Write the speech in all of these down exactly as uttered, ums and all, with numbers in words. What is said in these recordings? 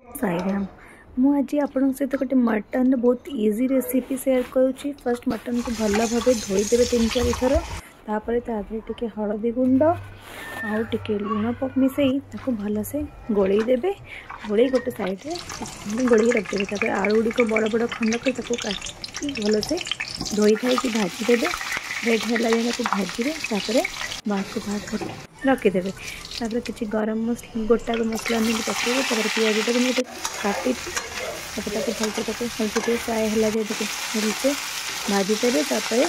साईराम मु आज आपण सहित गोटे मटन बहुत इजी रेसिपी शेयर करुँची। फर्स्ट मटन को भल भाव धोईदेवे तीन चार थर, तापर टे हलदी गुंड आउ टे लुण मिसई भल से गोलई देवे। गोलई गोटे साइड गोलई रखिदेवे। तापर आलू गुड़िक बड़ बड़ खंड कर काटिकी भल से धोई थाई भाजीदेवे। रेड है भाजी तापर बाहर को बाहर कर रखिदेवे। तापर किसी गरम मसला गोटा मसला नहीं पकड़े। तापर पियाज टाइम काटी भलसे हल्दी फ्राए है भलसे भाजीदेवे। तापर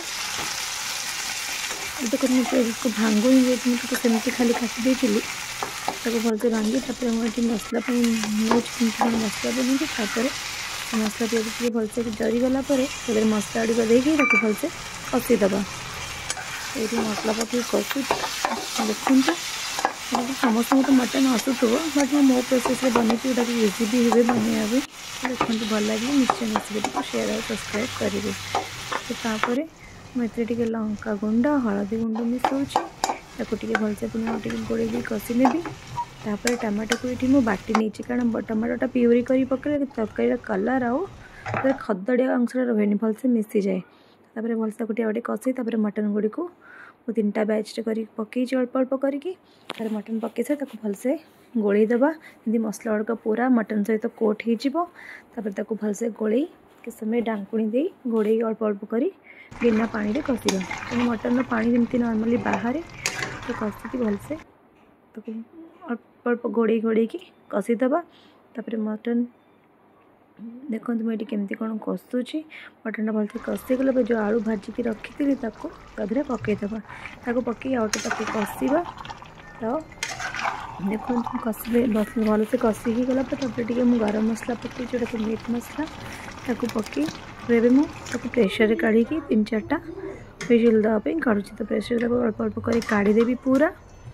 देखो मुझे भांगू ही मुझे सेमती खाली काटी देती भलसे भांगी। तापर मुझे मसला मसला बनी तापर मसला पियाज भलसे जरीगला मसला गुड़िक देकी भलसे कषिदबा। ये मसला पकड़ कषु देखूँ समस्त तो मटन आसुव बट मो प्रोसेस बनी इजी भी हुए बनवा भी। देखते भल लगे निश्चय निश्चित शेयर और सब्सक्राइब करेंगे। तो तापर मुझे लंका गुंड हलदी गुंड मिसाऊँगी भलसे पुणी गोड़े कषि नेबी। तापर टमाटो को ये बाटी नहीं कारण टमाटोटा प्यूरी कर पकड़े तरकारी कलर आउ खदड़िया अंश रहे भलसे मिसी जाए। तापर भलसे गोटे गोटे कषि तापर मटन गुड़ी को तीन टा बैच कर पकई अल्प अल्प करके मटन पकई सारे भलसे गोलई दबा। जमी मसला गुड़क पूरा मटन सहित कोट हो भलसे गोलई कि समय डांकुणी दे गोड़े अल्प अल्प कर बिना पानी रे कषिबा। तेणु मटन पानी जमी नॉर्मली बाहर तो कषिकी भलसे अल्प अल्प गोड़े गोड़े की कषिदबा। तापर मटन देखो मुझे केमती कौन कषुची मटन भलसे कषिगला जो आलू भाजिकी रखी थी तादे पकईदबा। ताको पकई आउटे कषिबा। तो देखो कषि भल से कषि गला टे गरम मसला पकई जोटा कि मीट मसला ताको पकई मुझे प्रेसर काढ़ी तीन चार्टा विजिल देवाई काढ़ुची। तो प्रेसर अल्प अल्प कर काढ़ीदेवी पूरा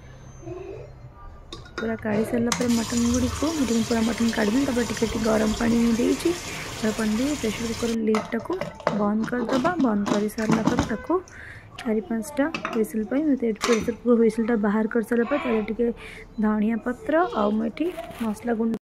पूरा काढ़ी सारापर मटन गुड़ी को मुझे पूरा मटन काढ़ी तब टे गरम पानी देती गरम पानी दे प्रेसर कुकर लिड टाक बंद करदबा। बंद कर सारा पर चारि पाँचटा हुइसिल प्रेसर कुकर हुइसिलटा बाहर कर सारापर टे धनिया पत्र आउ मसला गुंड